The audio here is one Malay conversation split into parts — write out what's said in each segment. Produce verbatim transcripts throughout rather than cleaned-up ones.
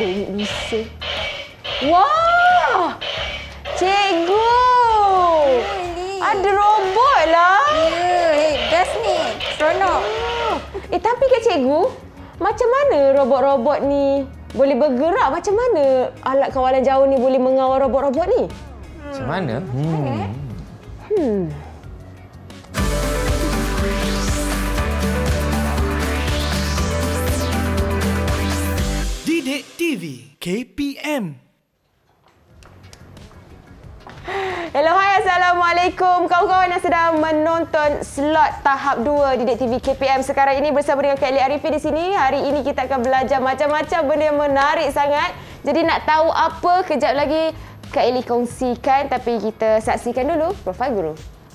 Bisa. Wah! Cikgu! Really? Ada robot lah. Ya, hey, best ni. Seronok. Oh. Eh, tapi kan cikgu, macam mana robot-robot ni boleh bergerak? Macam mana alat kawalan jauh ni boleh mengawal robot-robot ni? Macam mana? Hmm. Hmm. Didik T V K P M. Hello, hai, Assalamualaikum kawan-kawan yang sedang menonton slot tahap dua Didik T V K P M. Sekarang ini bersama dengan Kak Elly Arifin di sini. Hari ini kita akan belajar macam-macam benda yang menarik sangat. Jadi nak tahu apa, kejap lagi Kak Elly kongsikan, tapi kita saksikan dulu profil guru.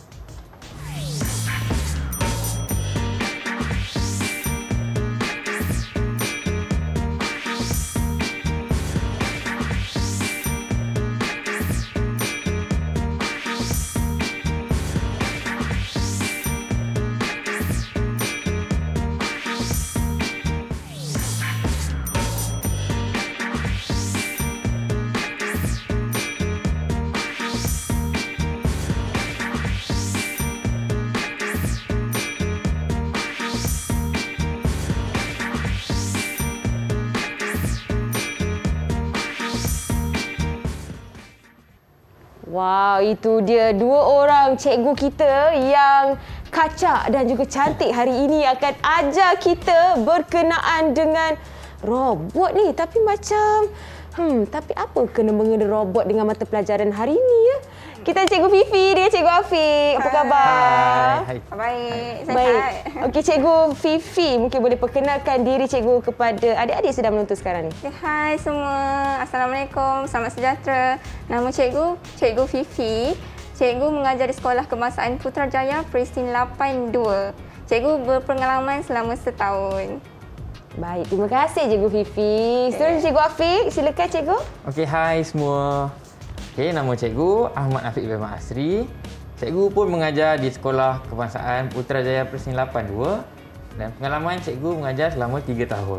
Wow, itu dia dua orang cikgu kita yang kacak dan juga cantik hari ini akan ajar kita berkenaan dengan robot ni. Tapi macam, hmm, tapi apa kena-mengena robot dengan mata pelajaran hari ini ya? Kita Cikgu Fifi, dia Cikgu Afiq. Apa khabar? Hai. Baik, sihat. Baik. Okey, Cikgu Fifi, mungkin boleh perkenalkan diri Cikgu kepada adik-adik sedang menonton sekarang ni. Okay, hai semua. Assalamualaikum. Selamat sejahtera. Nama cikgu, Cikgu Fifi. Cikgu mengajar di Sekolah Kebangsaan Putrajaya Presin lapan dua. Cikgu berpengalaman selama setahun. Baik, terima kasih Cikgu Fifi. Seterusnya Cikgu Afiq, silakan Cikgu. Okey, hai semua. Okey, nama cikgu Ahmad Afiq bin Asri. Cikgu pun mengajar di Sekolah Kebangsaan Putrajaya Presin lapan dua dan pengalaman cikgu mengajar selama tiga tahun.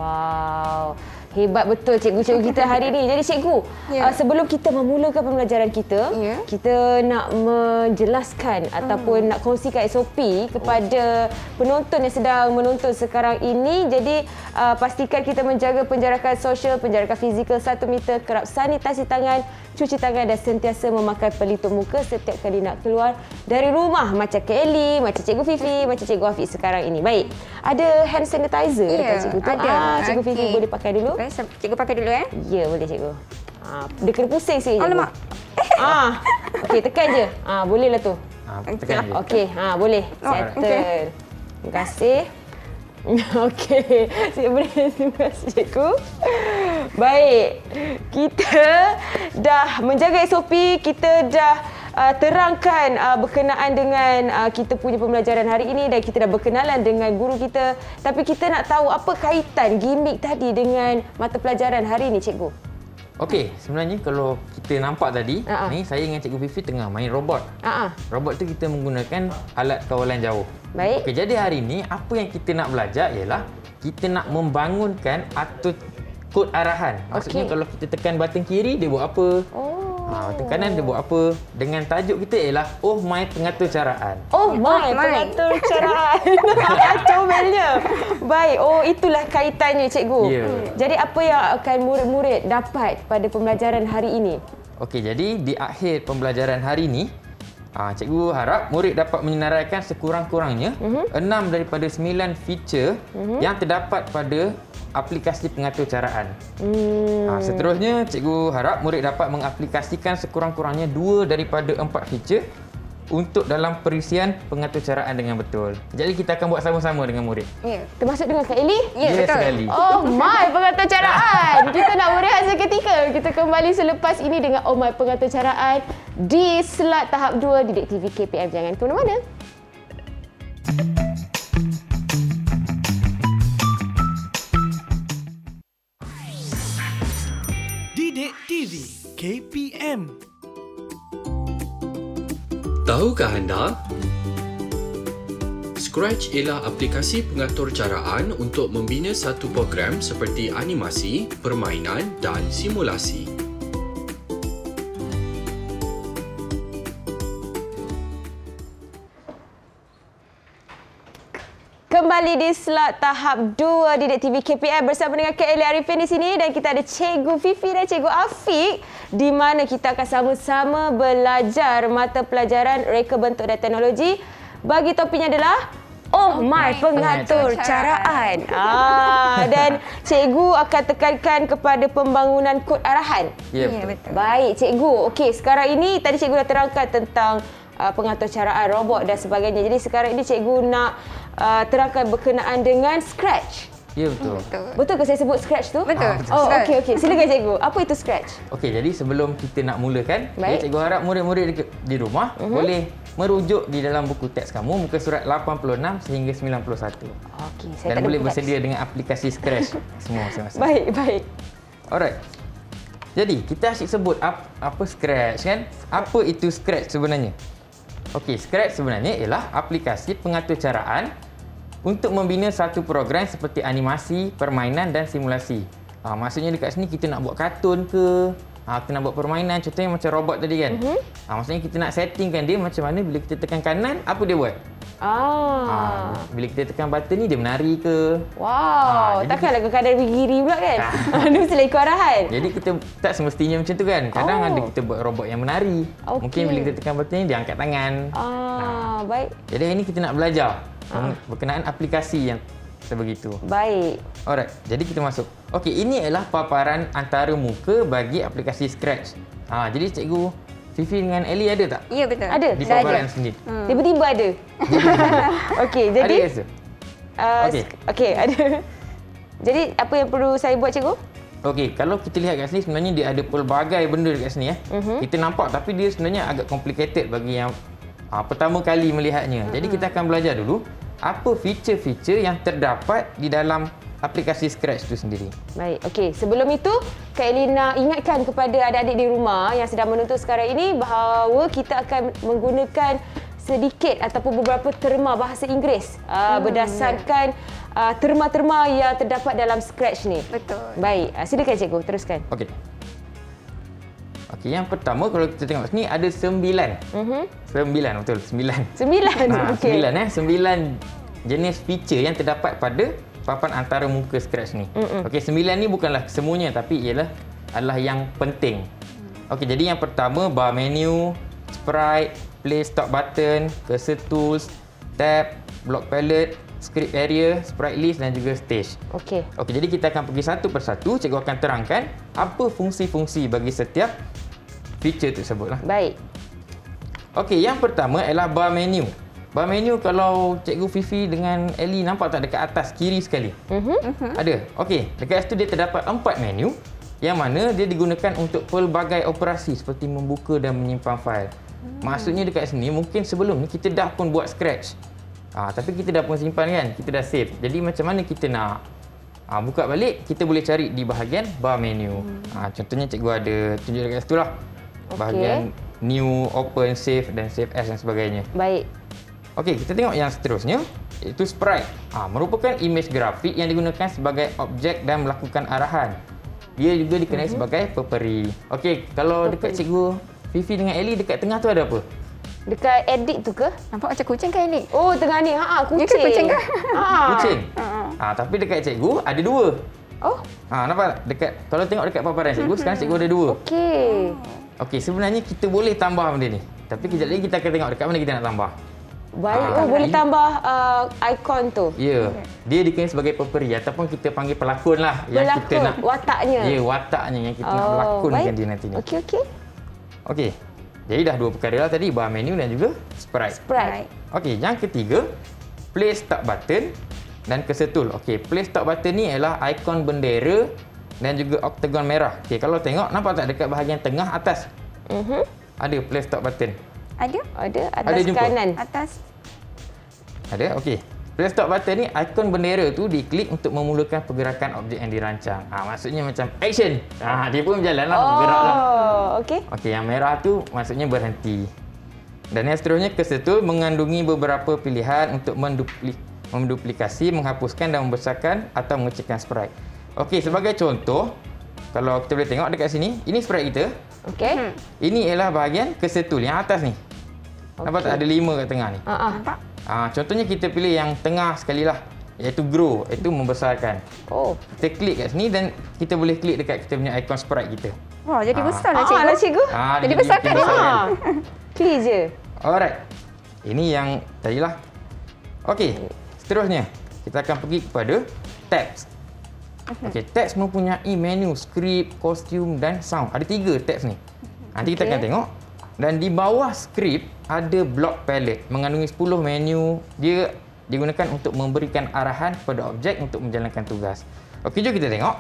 Wow, hebat betul cikgu-cikgu kita hari ini. Jadi cikgu, Ya. uh, sebelum kita memulakan pembelajaran kita, Ya. kita nak menjelaskan hmm. ataupun nak kongsikan S O P kepada penonton yang sedang menonton sekarang ini. Jadi uh, pastikan kita menjaga penjarakan sosial, penjarakan fizikal satu meter, kerap sanitasi tangan, cuci tangan dan sentiasa memakai pelitup muka setiap kali nak keluar dari rumah. Macam Kak Elly, macam Cikgu Fifi, macam Cikgu Afiq sekarang ini. Baik, ada hand sanitizer Ya, dekat cikgu tu. ada. Ah, Cikgu Fifi Okey. boleh pakai dulu. Okay, cikgu pakai dulu eh. Ya, boleh cikgu. Ah, dia kena pusing sikit. cikgu. Alamak. Ah, okey, tekan je. Ah, bolehlah tu. Ha, tekan je. Okey, ha boleh. Oh, Settle. okey. Terima kasih. Okey, saya boleh. Terima kasih cikgu. Baik, kita dah menjaga S O P, kita dah uh, terangkan uh, berkenaan dengan uh, kita punya pembelajaran hari ini dan kita dah berkenalan dengan guru kita. Tapi kita nak tahu apa kaitan gimmick tadi dengan mata pelajaran hari ini, cikgu. Okey, sebenarnya kalau kita nampak tadi, Ha-ha. ni saya dengan Cikgu Fifi tengah main robot. Ah, ah. Robot tu kita menggunakan alat kawalan jauh. Baik. Okey, jadi hari ni apa yang kita nak belajar ialah kita nak membangunkan atau kod arahan. Maksudnya Okey. kalau kita tekan button kiri dia buat apa? Oh. Ha, button kanan dia buat apa? Dengan tajuk kita ialah Oh My Pengatur Caraan. Oh my, Oh my. pengatur caraan. Comelnya. Baik, oh itulah kaitannya cikgu. Ya. Jadi apa yang akan murid-murid dapat pada pembelajaran hari ini? Okey, jadi di akhir pembelajaran hari ini, ah, cikgu harap murid dapat menyenaraikan sekurang-kurangnya Mhm. enam daripada sembilan feature yang terdapat pada aplikasi pengatur caraan. Hmm. Ah, seterusnya, cikgu harap murid dapat mengaplikasikan sekurang-kurangnya dua daripada empat feature untuk dalam perisian pengatur caraan dengan betul. Jadi kita akan buat sama-sama dengan murid. Ya. Termasuk dengan Kak Elly? Ya, Ya, betul. sekali. Oh my, pengatur caraan. Kita nak berehat seketika. Kita kembali selepas ini dengan Oh my, pengatur caraan di slot tahap dua Didik T V K P M. Jangan ke mana-mana. Didik T V K P M. Tahukah anda? Scratch ialah aplikasi pengatur caraan untuk membina satu program seperti animasi, permainan dan simulasi. Kembali di slot tahap dua Didik T V K P M bersama dengan Kak Elly Arifin di sini dan kita ada Cikgu Fifi dan Cikgu Afiq di mana kita akan sama-sama belajar mata pelajaran reka bentuk dan teknologi. Bagi topiknya adalah Oh My Pengatur Caraan. Ah, dan Cikgu akan tekankan kepada pembangunan kod arahan. Ya, Ya, betul. betul. Baik, Cikgu. Okey, sekarang ini tadi Cikgu dah terangkan tentang uh, pengatur caraan robot dan sebagainya. Jadi sekarang ini Cikgu nak uh, terangkan berkenaan dengan Scratch. Ya, betul. Betul. Betul ke saya sebut Scratch tu? Betul. Ah, betul. Oh, Betul. okey okey. Silakan Cikgu. Apa itu Scratch? Okey, jadi sebelum kita nak mulakan, Baik. ya, cikgu harap murid-murid di- di rumah uh-huh. boleh merujuk di dalam buku teks kamu muka surat lapan puluh enam sehingga sembilan puluh satu. Okey, saya Dan tak ada boleh buku bersedia teks. dengan aplikasi Scratch semua masing-masing. Baik, baik. Alright. Jadi, kita asyik sebut apa, apa Scratch kan? Apa itu Scratch sebenarnya? Okey, Scratch sebenarnya ialah aplikasi pengatur caraan untuk membina satu program seperti animasi, permainan dan simulasi. Ha, maksudnya dekat sini kita nak buat kartun ke, ha, kita nak buat permainan, contohnya macam robot tadi kan. Uh-huh. Ha, maksudnya kita nak settingkan dia macam mana bila kita tekan kanan, apa dia buat? Ah. Ha, bila kita tekan button ni dia menari ke. Wow, Ah, jadi takkanlah kadang giri pula kan? Dia mesti ikut arahan. Jadi kita tak semestinya macam tu kan. Kadang Oh. ada kita buat robot yang menari. Okey. Mungkin bila kita tekan button ni dia angkat tangan. Ah, baik. Jadi hari ni kita nak belajar ah. berkenaan aplikasi yang sebegitu. Baik. Alright, jadi kita masuk. Okey, ini adalah paparan antara muka bagi aplikasi Scratch. Ha, jadi cikgu Fifi dengan Elly ada tak? Ya, betul. Ada. Di Dah paparan ada. sendiri. Hmm. Tiba-tiba ada. Okey, Ada jadi rasa? uh, Okey. okey, ada. Jadi apa yang perlu saya buat Cikgu? Okey, kalau kita lihat kat sini sebenarnya dia ada pelbagai benda dekat sini ya. Uh-huh. Kita nampak tapi dia sebenarnya agak complicated bagi yang uh, pertama kali melihatnya. Uh-huh. Jadi kita akan belajar dulu apa feature-feature yang terdapat di dalam aplikasi Scratch itu sendiri. Baik, okey. Sebelum itu, Kak Elina ingatkan kepada adik-adik di rumah yang sedang menonton sekarang ini bahawa kita akan menggunakan sedikit ataupun beberapa terma bahasa Inggeris uh, Hmm, berdasarkan uh, terma-terma yang terdapat dalam Scratch ni. Betul. Baik, uh, silakan Cikgu, teruskan. Okey. Okey, yang pertama kalau kita tengok sini ada sembilan. Mhm. Sembilan, betul. Sembilan. Sembilan. Ha, Okey. sembilan eh. Sembilan jenis feature yang terdapat pada papan antara muka Scratch ni. Mm-mm. Okey, sembilan ni bukanlah semuanya tapi ialah adalah yang penting. Okey, jadi yang pertama bar menu, sprite, play stop button, cursor tools, tab, block palette, script area, sprite list dan juga stage. Okey. Okey, jadi kita akan pergi satu persatu. Cikgu akan terangkan apa fungsi-fungsi bagi setiap feature tersebut lah. Baik. Okey, yang pertama ialah bar menu. Bar menu kalau Cikgu Fifi dengan Elly nampak tak dekat atas kiri sekali? Mhm. Ada. Okey, dekat situ dia terdapat empat menu yang mana dia digunakan untuk pelbagai operasi seperti membuka dan menyimpan fail. Maksudnya dekat sini mungkin sebelum ni kita dah pun buat Scratch. Ah, tapi kita dah pun simpan kan, kita dah save. Jadi macam mana kita nak ah, buka balik, kita boleh cari di bahagian bar menu. Ah, contohnya cikgu ada tunjuk dekat situ lah. Okey. Bahagian new, open, save dan save as dan sebagainya. Baik. Okey, kita tengok yang seterusnya iaitu sprite. Ah, merupakan imej grafik yang digunakan sebagai objek dan melakukan arahan. Dia juga dikenali uh-huh. sebagai peperi. Okey, kalau dekat cikgu Fifi dengan Elly dekat tengah tu ada apa? Dekat edit tu ke? Nampak macam kucing kan ini? Oh, tengah ni. Ha, kucing. Ya ke kucing ke? Ha. Kucing. Uh-huh. Ah, tapi dekat cikgu ada dua. Oh, Ah, nampak tak? Dekat kalau tengok dekat paparan cikgu sekarang cikgu ada dua. okey. Okey, sebenarnya kita boleh tambah benda ni. Tapi kejap lagi kita akan tengok dekat mana kita nak tambah. Baik. Ah, Oh, boleh ini- tambah uh, ikon tu. Ya, dia dikenali sebagai peperi ataupun kita panggil pelakon lah yang Pelakon, kita nak. wataknya. Ya, wataknya yang kita nak Oh, lakonkan baik. dia nanti ni. Okey, okey. Okey. Jadi dah dua perkara lah tadi, bar menu dan juga sprite. Sprite. Okey, yang ketiga, play stop button dan cursor tool. Okey, play stop button ni ialah ikon bendera dan juga oktagon merah. Okey, kalau tengok nampak tak dekat bahagian tengah atas Mhm. ada play stop button. Ada? Ada atas Ada jumpa? kanan. Atas? Ada? Okey. Play stop button ni ikon bendera tu diklik untuk memulakan pergerakan objek yang dirancang. Ha, maksudnya macam action. Ha, dia pun berjalan lah, bergerak lah. Oh, okey. Okey, yang merah tu maksudnya berhenti. Dan yang seterusnya, cursor tool mengandungi beberapa pilihan untuk mendupli, menduplikasi, menghapuskan dan membesarkan atau mengecilkan sprite. Okey, sebagai contoh, kalau kita boleh tengok dekat sini, ini sprite kita. Okey. Hmm. Ini ialah bahagian cursor tool yang atas ni. Nampak tak ada lima kat tengah ni? Ha ah. Nampak? Ah, contohnya kita pilih yang tengah sekali lah, iaitu grow, iaitu membesarkan. Oh. Kita klik kat sini dan kita boleh klik dekat kita punya icon sprite kita. Wah, jadi Ah. besar lah Ah, cikgu. lah cikgu. Ah, Jadi dia besarkan makin dia. besar. Ha. Klik je. Alright. Ini yang tadilah. Okey, seterusnya kita akan pergi kepada tabs. Okey, tabs mempunyai menu, script, costume dan sound. Ada tiga tabs ni. Nanti kita Okey. akan tengok. Dan di bawah script ada block palette mengandungi sepuluh menu. Dia digunakan untuk memberikan arahan kepada objek untuk menjalankan tugas. Okey, jom kita tengok.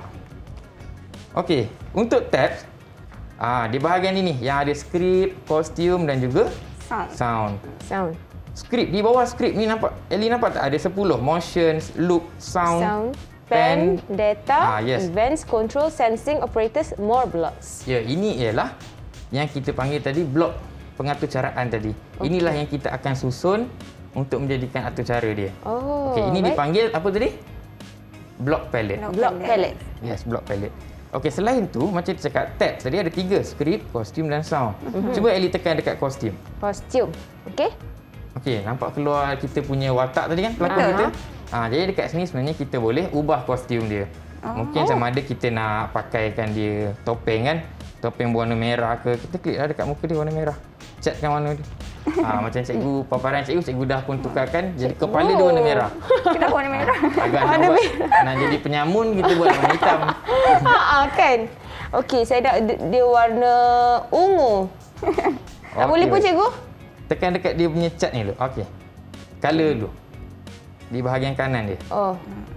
Okey, untuk tabs, ah, di bahagian ini yang ada script, costume dan juga Sound. sound. Sound. Script, di bawah script ni nampak, Ellie nampak tak ada sepuluh? Motions, loop, sound, Sound. Pen, pen. data, Ah, yes. events, control, sensing, operators, more blocks. Ya, ini ialah yang kita panggil tadi blok pengatur caraan tadi. Okey. Inilah yang kita akan susun untuk menjadikan atur cara dia. Oh. Okey, ini baik. dipanggil apa tadi? Block palette. Block Block palette. Yes, block palette. Okey, selain tu macam kita cakap tab tadi ada tiga, script, costume dan sound. Mhm. Cuba Ellie tekan dekat costume. Costume. Okey. Okey, nampak keluar kita punya watak tadi kan, pelakon Betul. kita. Ha, jadi dekat sini sebenarnya kita boleh ubah kostum dia. Oh. Mungkin sama ada kita nak pakaikan dia topeng kan, topeng berwarna merah ke, kita klik lah dekat muka dia warna merah. Catkan warna dia. Ha, macam cikgu paparan cikgu, cikgu dah pun tukarkan jadi kepala dia warna merah. Kenapa warna merah? Agak nak, buat, nak jadi penyamun, kita buat warna hitam. Ha kan. Okey, saya dah dia dia warna ungu. Tak boleh pun baik. cikgu? Tekan dekat dia punya cat ni dulu. Okey. Color dulu. Di bahagian kanan dia. Oh.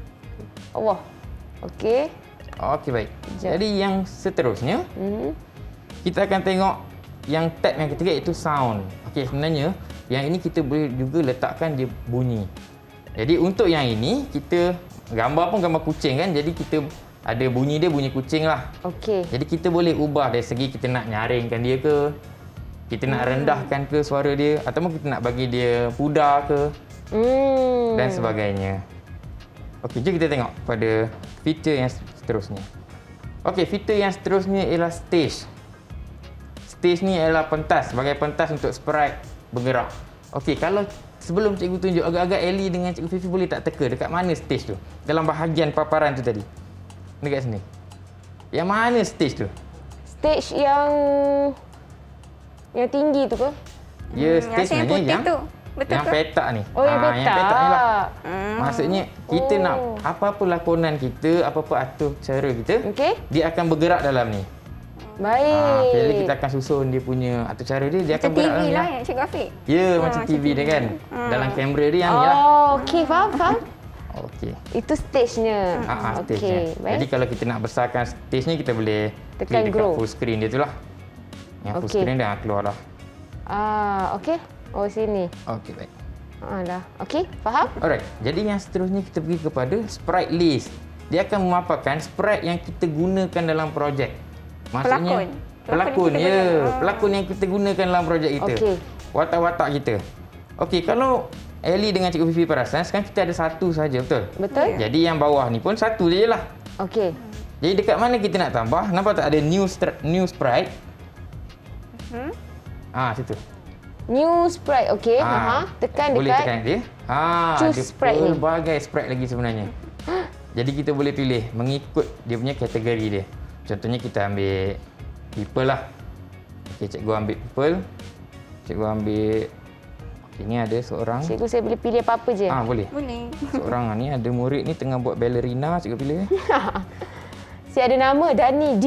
Allah. Okey. Okey, baik. Sekejap. Jadi yang seterusnya, Hmm. kita akan tengok yang tab yang ketiga iaitu sound. Okey, sebenarnya yang ini kita boleh juga letakkan dia bunyi. Jadi untuk yang ini, kita gambar pun gambar kucing kan. Jadi kita ada bunyi dia, bunyi kucing lah. Okey. Jadi kita boleh ubah dari segi kita nak nyaringkan dia ke, kita nak rendahkan ke suara dia, ataupun kita nak bagi dia pudar ke Hmm. dan sebagainya. Okey, jom kita tengok pada fitur yang seterusnya. Okey, fitur yang seterusnya ialah stage. Stage ni ialah pentas, sebagai pentas untuk sprite bergerak. Okey, kalau sebelum cikgu tunjuk, agak-agak Ellie dengan cikgu Fifi boleh tak teka dekat mana stage tu? Dalam bahagian paparan tu tadi. Dekat sini. Yang mana stage tu? Stage yang yang tinggi tu ke? Ya, Hmm, stage yang sebenarnya putih yang tu. Betul yang ke? petak ni. Oh, yang Ah, petak. Yang petak ni lah. Hmm. Maksudnya kita Oh. nak apa-apa lakonan kita, apa-apa atur cara kita, Okey. dia akan bergerak dalam ni. Baik. Ah, jadi kita akan susun dia punya atur cara dia, dia akan Macam T bergerak V dalam lah ni. yang Cikgu Afiq. Ya, Ah, macam T V macam dia T V. kan. Hmm. Dalam kamera dia yang ni lah. Oh, okey, faham, faham. Okey. Itu stage-nya. Ah, ah, stage Okey, ni. baik. Jadi kalau kita nak besarkan stage ni, kita boleh Tekan klik dekat grow. full screen dia tu lah. Yang full Okey. screen dah keluar dah. Ah, okey. Oh, sini. Okey, baik. Ah, dah. Okey, faham? Alright, jadi yang seterusnya kita pergi kepada sprite list. Dia akan memaparkan sprite yang kita gunakan dalam projek. Maksudnya, Pelakon. Pelakon, Pelakon yang kita ya. guna. Ah. Pelakon yang kita gunakan dalam projek kita. Okey. Watak-watak kita. Okey, kalau Ellie dengan Cikgu Fifi perasan, sekarang kita ada satu saja, betul? Betul? Jadi yang bawah ni pun satu je lah. Okey. Jadi dekat mana kita nak tambah? Nampak tak ada new, stri- new sprite? Hmm? Ah, situ. New sprite. Okey. Ah, Ha. Tekan boleh dekat. tekan dia. Ah, Choose ada sprite ni. pelbagai sprite lagi sebenarnya. Jadi kita boleh pilih mengikut dia punya kategori dia. Contohnya kita ambil people lah. Okey, cikgu ambil people. Cikgu ambil okey, ni ada seorang. Cikgu, saya boleh pilih apa-apa je. Ah, boleh. Boleh. Seorang ni ada murid ni tengah buat ballerina, cikgu pilih. Saya ada nama Dani D.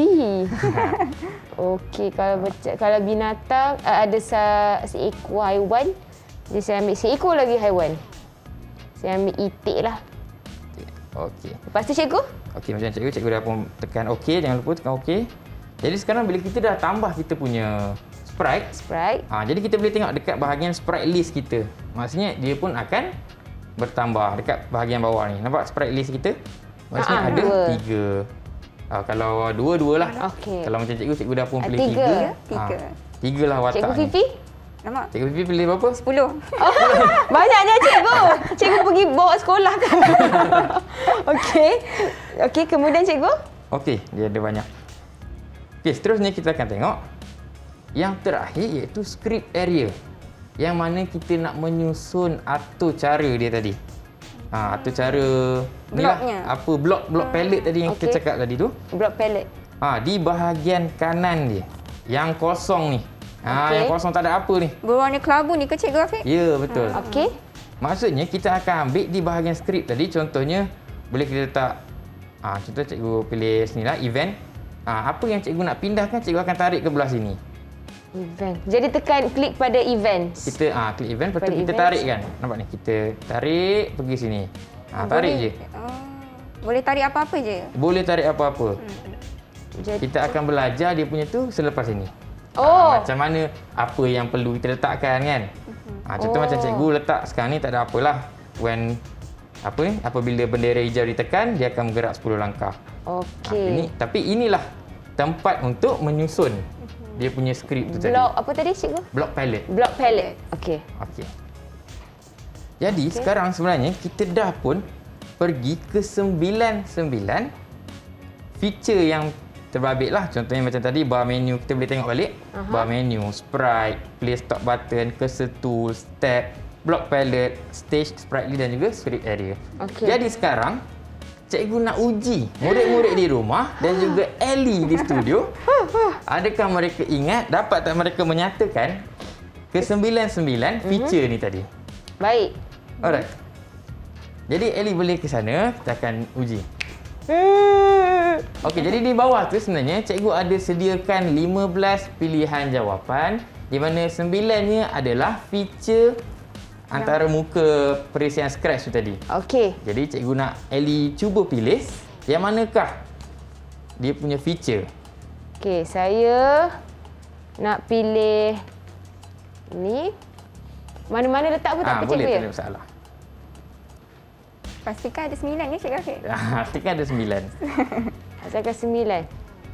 Okey, kalau baca, kalau binatang uh, ada sa, seekor haiwan. Jadi saya ambil seekor lagi haiwan. Saya ambil itik lah. Okey. Lepas tu cikgu? Okey, macam cikgu, cikgu dah pun tekan okey, jangan lupa tekan okey. Jadi sekarang bila kita dah tambah kita punya sprite, Sprite. ha, jadi kita boleh tengok dekat bahagian sprite list kita. Maksudnya dia pun akan bertambah dekat bahagian bawah ni. Nampak sprite list kita? Maksudnya Ha, ada dua. tiga. Ha, kalau dua, dua lah. Okey. Kalau macam cikgu, cikgu dah pun Ah, pilih tiga. tiga. Tiga. Ha, tiga lah watak Cikgu ni. Fifi? Nama? Cikgu Fifi pilih berapa? sepuluh. Oh, banyaknya cikgu. Cikgu pergi bawa sekolah kan? Okey. Okey, kemudian cikgu? Okey, dia ada banyak. Okey, seterusnya kita akan tengok yang terakhir iaitu script area. Yang mana kita nak menyusun atur cara dia tadi. Ha, atur cara Bloknya. apa blok blok palette tadi yang Okey. kita cakap tadi tu. Block palette. Ha, di bahagian kanan dia. Yang kosong ni. Ha, Okey. yang kosong tak ada apa ni. Berwarna kelabu ni ke Cikgu Afiq? Ya, betul. Okey. Maksudnya kita akan ambil di bahagian skrip tadi, contohnya boleh kita letak ah ha, contoh cikgu pilih sini lah event. Ah ha, apa yang cikgu nak pindahkan, cikgu akan tarik ke belah sini. Event. Jadi tekan klik pada events. Kita ah ha, klik event, lepas tu Pada kita events. tarik kan. Nampak ni, kita tarik pergi sini. Ah ha, tarik je. Oh, boleh tarik apa-apa je? Boleh tarik apa-apa. Jadi Kita akan belajar dia punya tu selepas ini. Oh. Ah, macam mana apa yang perlu kita letakkan kan. Ah contoh Oh. macam cikgu letak sekarang ni tak ada apalah. When apa ni apabila bendera hijau ditekan dia akan bergerak sepuluh langkah. Ah, ini okey. tapi inilah tempat untuk menyusun dia punya skrip tu tadi. Block apa tadi cikgu? Block palette. Block palette. Okey. Okey. Jadi okay. sekarang sebenarnya kita dah pun pergi ke sembilan sembilan feature yang terbabit lah. Contohnya macam tadi bar menu kita boleh tengok balik. Aha. Bar menu, sprite, play stop button, cursor tools, tab, block palette, stage, sprightly dan juga script area. Okey. Jadi sekarang cikgu nak uji murid-murid di rumah dan juga Ellie di studio. Adakah mereka ingat, dapat tak mereka menyatakan ke sembilan sembilan feature ni tadi? Baik. Alright. Jadi Ellie boleh ke sana, kita akan uji. Okey, jadi di bawah tu sebenarnya cikgu ada sediakan lima belas pilihan jawapan di mana sembilannya adalah feature antara muka perisian scratch tu tadi. Okey. Jadi cikgu nak Ellie cuba pilih yang manakah dia punya feature. Okey, saya nak pilih ni. Mana-mana letak pun tak Ah, apa boleh, cikgu tak ya? ada masalah. Pastikan ada sembilan ya Cikgu Afiq? Ah, kita kan ada sembilan. Asalkan sembilan.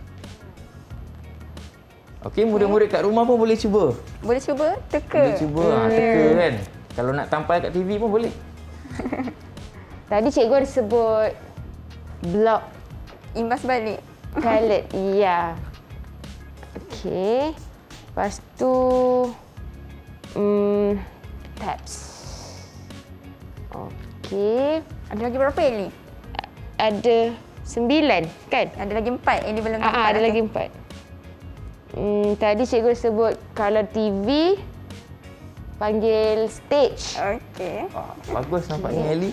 Okey, murid-murid kat rumah pun boleh cuba. Boleh cuba teka. Boleh cuba, ha, teka kan. Kalau nak tampal kat T V pun boleh. Tadi cikgu ada sebut block Imbas balik. palette. Ya. Okey. Lepas tu hmm, tabs. Okey. Ada lagi berapa Eli? Ada sembilan kan? Ada lagi empat. Eli belum Ah, dapat ah, ada tu. lagi empat. Hmm, tadi cikgu sebut color T V, panggil stage. Okey. Ah, bagus nampaknya Ellie.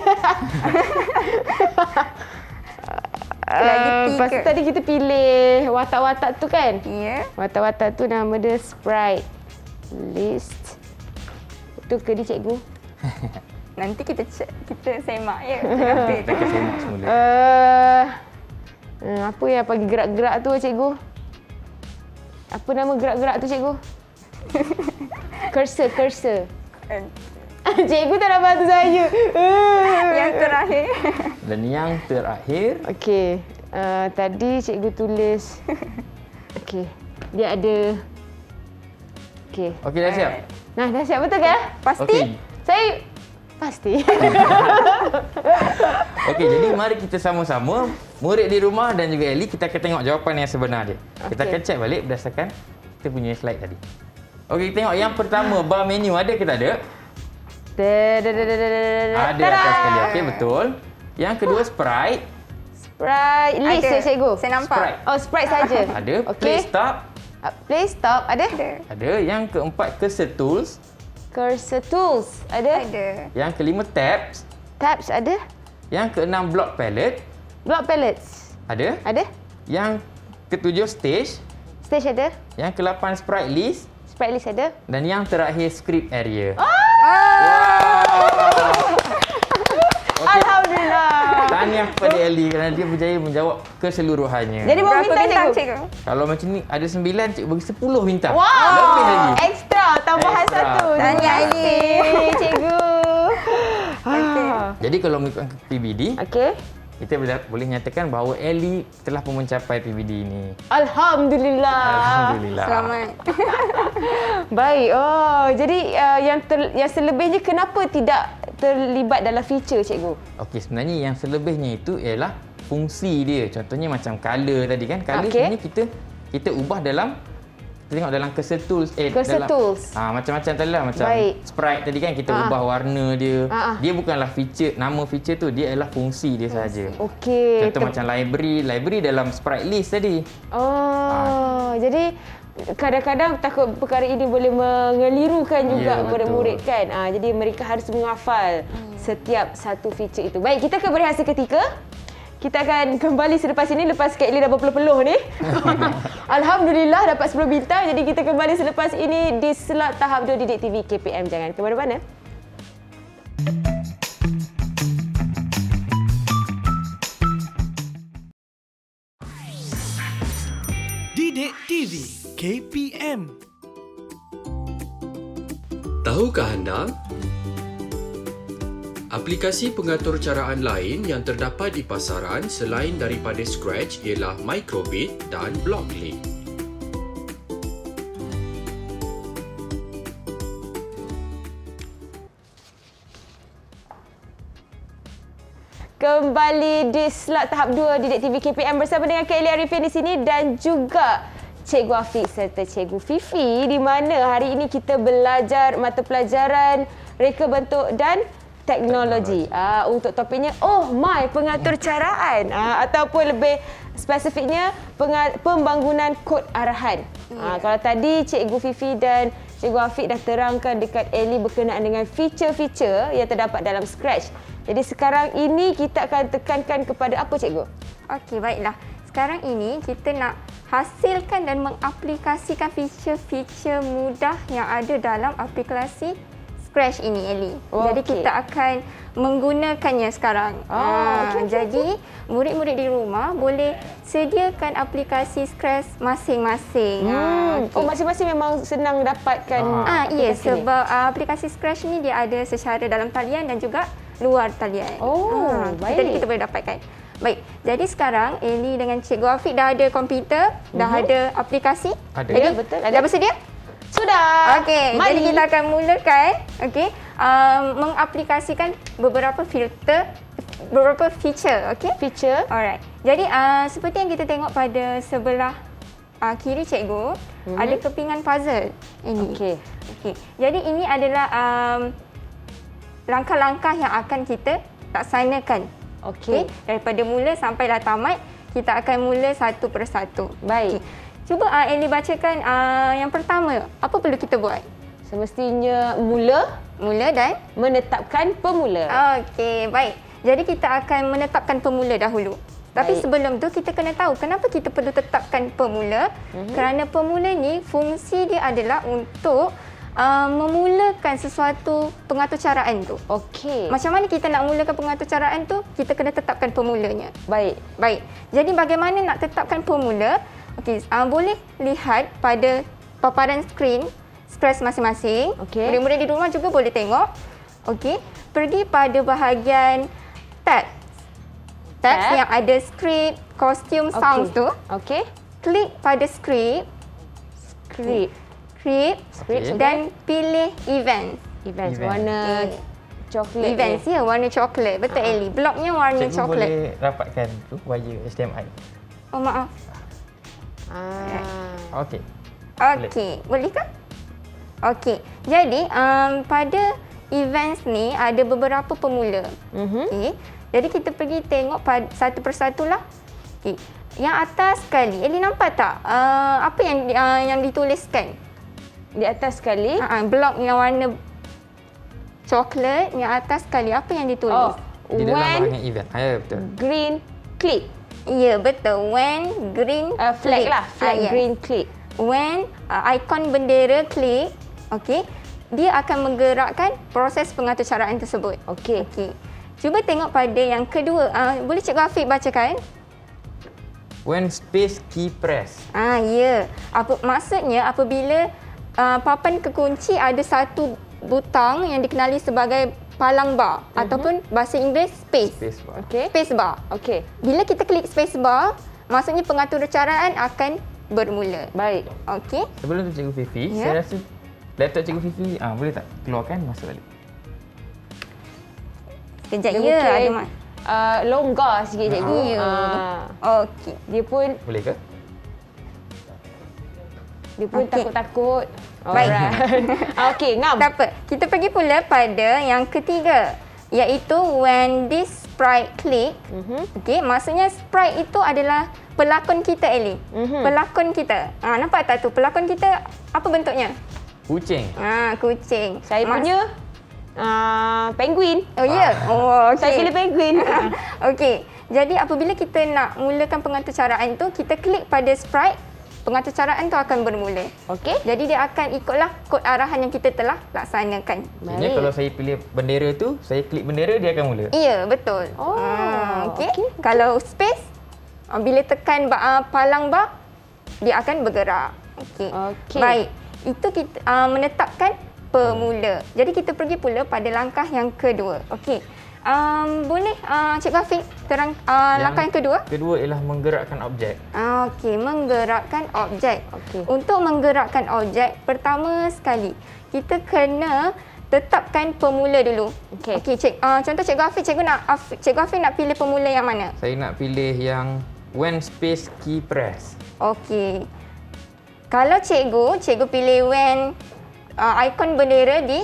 Lagi Uh, lepas tu tiga. tadi kita pilih watak-watak tu kan? Ya. Watak-watak tu nama dia sprite list. Itu ke dia cikgu? Nanti kita cek, kita semak ya. Cikgu Afiq. Kita akan semak semula. Uh, uh, apa yang bagi gerak-gerak tu cikgu? Apa nama gerak-gerak tu cikgu? Cursor, cursor. Cikgu tak nak bantu saya. Yang terakhir. Dan yang terakhir, Okey. Uh, tadi cikgu tulis. Okey. Dia ada. Okey. okey dah siap? Nah, dah siap betul kan? Pasti? Okey. Saya pasti. Okey, jadi mari kita sama-sama murid di rumah dan juga Ellie kita akan tengok jawapan yang sebenar dia. Kita Okey. akan check balik berdasarkan kita punya slide tadi. Okey, kita tengok yang pertama bar menu ada ke tak ada? Ada atas sekali. Okey, betul. Yang kedua sprite. Sprite list Ada. ya cikgu? Saya nampak. Sprite. Oh, sprite saja. Ada Okey. play stop. Uh, play stop ada? Ada. Ada yang keempat cursor tools. Cursor tools ada? Ada. Yang kelima tabs. Tabs ada? Yang keenam block palette. Block palettes Ada. ada? Yang ketujuh stage. Stage ada? Yang kedelapan sprite list. Sprite list ada? Dan yang terakhir script area. Ah! Okey, Alhamdulillah. tahniah kepada Ellie kerana dia berjaya menjawab keseluruhannya. Jadi berapa Berapa bintang bintang cikgu? Cikgu? Kalau macam ni ada sembilan, cikgu bagi sepuluh bintang. Wow. Lebih lagi. Extra tambahan Extra. satu. Tahniah, Terima kasih, cikgu. Okey. Ah. Jadi kalau mengikutkan P B D, Okey. kita boleh, boleh nyatakan bahawa Ellie telah pun mencapai P B D ini. Alhamdulillah. Alhamdulillah. Selamat. Baik. Oh, jadi uh, yang ter, yang selebihnya kenapa tidak terlibat dalam feature, cikgu? Okey, sebenarnya yang selebihnya itu ialah fungsi dia. Contohnya macam color tadi kan. Color Okey. sebenarnya kita kita ubah dalam kita tengok dalam Cursor Tools eh Cursor dalam Tools. ah macam-macam tadi lah macam Baik. sprite tadi kan kita Ah. ubah warna dia. Ah, ah. Dia bukanlah feature, nama feature tu dia adalah fungsi dia saja. Okey. Contoh Ter- macam library, library dalam sprite list tadi. Oh, jadi kadang-kadang takut perkara ini boleh mengelirukan juga Ya, murid-murid betul. kan. Ah, jadi mereka harus menghafal setiap satu feature itu. Baik, kita akan berehat seketika. Kita akan kembali selepas ini, lepas Kak Eli dah berpeluh-peluh ni. Alhamdulillah dapat sepuluh bintang. Jadi kita kembali selepas ini di slot tahap dua Didik T V K P M. Jangan ke mana-mana. Didik T V K P M. Tahukah anda? Aplikasi pengatur caraan lain yang terdapat di pasaran selain daripada Scratch ialah Microbit dan Blockly. Kembali di slot tahap dua Didik T V K P M bersama dengan Kak Eli Arifin di sini dan juga Cikgu Afiq serta Cikgu Fifi, di mana hari ini kita belajar mata pelajaran reka bentuk dan teknologi. Ah, untuk topiknya Oh My Pengatur Caraan, ah, ataupun lebih spesifiknya penga- pembangunan kod arahan. Ah, kalau tadi Cikgu Fifi dan Cikgu Afiq dah terangkan dekat Eli berkenaan dengan feature-feature yang terdapat dalam Scratch. Jadi sekarang ini kita akan tekankan kepada apa, Cikgu? Okey, baiklah. Sekarang ini kita nak hasilkan dan mengaplikasikan feature-feature mudah yang ada dalam aplikasi Scratch ini, Eli. Oh, jadi okey. kita akan menggunakannya sekarang. Oh, Ah, okey, okey, jadi murid-murid di rumah boleh sediakan aplikasi Scratch masing-masing. Ah, Hmm. okey. Oh, masing-masing memang senang dapatkan. Ah, ya, aplikasi ni. sebab uh, aplikasi Scratch ni dia ada secara dalam talian dan juga luar talian. Oh, Ah, baik. Jadi kita boleh dapatkan. Baik, jadi sekarang Eli dengan Cikgu Afiq dah ada komputer, dah Mhm. ada aplikasi. Ada. Jadi, Ya, betul, ada. Dah bersedia? Sudah. Okey, Mari. jadi kita akan mulakan okey, um, mengaplikasikan beberapa filter, beberapa feature, okey? feature. Alright. Jadi uh, seperti yang kita tengok pada sebelah uh, kiri cikgu, Mhm. ada kepingan puzzle ini. Okey. Okey. Jadi ini adalah um, langkah-langkah yang akan kita laksanakan. Okey. Okey. Daripada mula sampailah tamat, kita akan mula satu persatu. Baik. Okey. Cuba uh, Eli bacakan uh, yang pertama. Apa perlu kita buat? Semestinya mula Mula dan menetapkan pemula. Okey, baik. Jadi kita akan menetapkan pemula dahulu. Tapi Baik. sebelum tu kita kena tahu kenapa kita perlu tetapkan pemula. Mm-hmm. Kerana pemula ni fungsi dia adalah untuk uh, memulakan sesuatu pengaturcaraan tu. Okey. Macam mana kita nak mulakan pengaturcaraan tu? Kita kena tetapkan pemulanya. Baik. Baik. Jadi bagaimana nak tetapkan pemula? Okey, uh, boleh lihat pada paparan skrin Scratch masing-masing. Okey. Murid-murid di rumah juga boleh tengok. Okey. Pergi pada bahagian tab. Tab Tab. yang ada script, costume, sounds Okey. tu. Okey. Klik pada script, Script. script Script Okey. dan pilih event. Events Event. warna Okey. coklat. Events ni. ya, warna coklat. Betul Eli. Bloknya warna Cikgu coklat. boleh rapatkan tu wire H D M I. Oh maaf. Ah. Okey. Okey, boleh ke? Okey. Jadi, um, pada events ni ada beberapa pemula. Mhm. Okey. Jadi kita pergi tengok pada satu persatu lah. Okey. Yang atas sekali, Eli nampak tak? Uh, apa yang uh, yang dituliskan? Di atas sekali. Uh, uh, blok yang warna coklat, yang atas sekali apa yang ditulis? Oh, Di dalam when bahagian event. Ha, ya, betul. green click. Ya, betul. When green Uh, flag click. lah, flag Ah, yes. green click. When uh, ikon bendera klik, okey, dia akan menggerakkan proses pengaturcaraan tersebut. Okey. Okey. Cuba tengok pada yang kedua. Uh, boleh Cikgu Afiq bacakan? When space key press. Ah, ya. Apa maksudnya apabila uh, papan kekunci ada satu butang yang dikenali sebagai palang bar uh-huh. ataupun bahasa Inggeris space. Space bar. Okey. Space bar. Okey. Bila kita klik space bar, maksudnya pengaturcaraan akan bermula. Baik. Okey. Sebelum tu Cikgu Fifi, Ya. saya rasa laptop Cikgu Fifi, ah boleh tak keluarkan masuk balik? Kejap Dia ya, ada mungkin mak. uh, longgar sikit cikgu. Ya. Ah, Okey. dia pun Boleh ke? dia pun Okey. takut-takut. Baik. Alright. Okey, ngam. Tak apa. Kita pergi pula pada yang ketiga, iaitu when this sprite click. Mhm. Okey, maksudnya sprite itu adalah pelakon kita, Ellie. Mhm. Pelakon kita. Ah, nampak tak tu? Pelakon kita apa bentuknya? Kucing. Ah, kucing. Saya Mas- punya uh, penguin. Oh ya. Yeah. Oh, okey. Saya pilih penguin. Okey. Jadi apabila kita nak mulakan pengaturcaraan tu, kita klik pada sprite, pengaturcaraan tu akan bermula. Okey. Jadi dia akan ikutlah kod arahan yang kita telah laksanakan. Maksudnya kalau saya pilih bendera tu, saya klik bendera, dia akan mula. Ya, betul. Oh, Ah, okey. okey. Kalau space, ah, bila tekan ba- ah, palang bar, dia akan bergerak. Okey. Okey. Baik. Itu kita uh, menetapkan pemula. Jadi kita pergi pula pada langkah yang kedua. Okey. Um, boleh uh, Cikgu Afiq terang uh, langkah yang kedua? Kedua ialah menggerakkan objek. Ah, Okey, menggerakkan objek. Okey. Untuk menggerakkan objek, pertama sekali kita kena tetapkan pemula dulu. Okey. Okey, cik, uh, contoh Cikgu Afiq, Cikgu nak Afiq, Cikgu Afiq nak pilih pemula yang mana? Saya nak pilih yang when space key press. Okey. Kalau cikgu, cikgu pilih when uh, ikon bendera di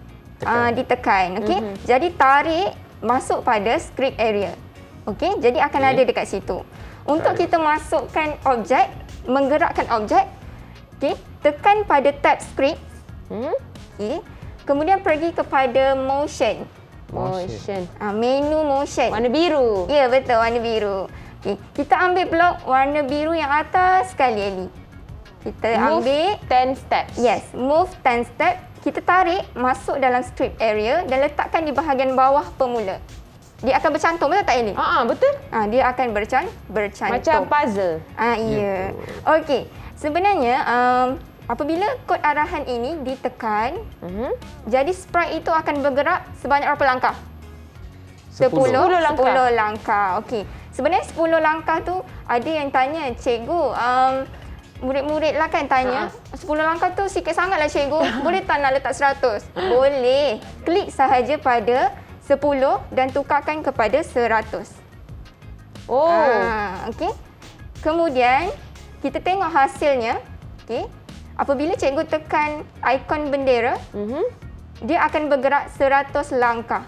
uh, Tekan. ditekan, okey. Mm-hmm. Jadi tarik masuk pada script area. Okey, jadi akan Okey. ada dekat situ. Untuk Tarik. kita masukkan objek, menggerakkan objek, okey, tekan pada tab script, Hmm? okey. Kemudian pergi kepada motion. Motion. Uh, menu motion. Warna biru. Ya, betul, warna biru. Okey, kita ambil blok warna biru yang atas sekali, Ellie. Kita Move ambil, ten steps. yes, move ten step. Kita tarik masuk dalam script area dan letakkan di bahagian bawah pemula. Dia akan bercantum, betul tak Ellie? Ah, ah, betul. Ah, dia akan bercan bercantum. Macam puzzle. Ah, ya. Okey. Sebenarnya um, apabila kod arahan ini ditekan, Mhm. jadi sprite itu akan bergerak sebanyak berapa langkah? Sepuluh. Sepuluh langkah. Sepuluh langkah. Okey. Sebenarnya sepuluh langkah tu ada yang tanya, cikgu, um, murid-murid lah kan tanya, sepuluh langkah tu sikit sangat lah cikgu. Boleh tak nak letak seratus? Boleh. Klik sahaja pada sepuluh dan tukarkan kepada seratus. Oh. Ah, okey. Kemudian kita tengok hasilnya. Okey. Apabila cikgu tekan ikon bendera, Mhm. dia akan bergerak seratus langkah.